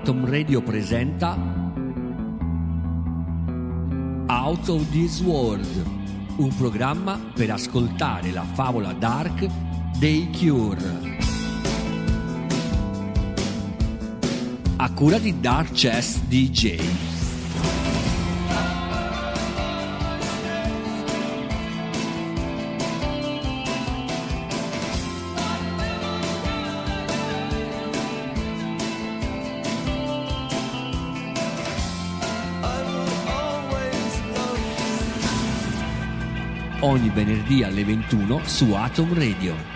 Atom Radio presenta Out of This World, un programma per ascoltare la favola dark dei Cure, a cura di Dark Chess DJ. Ogni venerdì alle 21 su Atom Radio.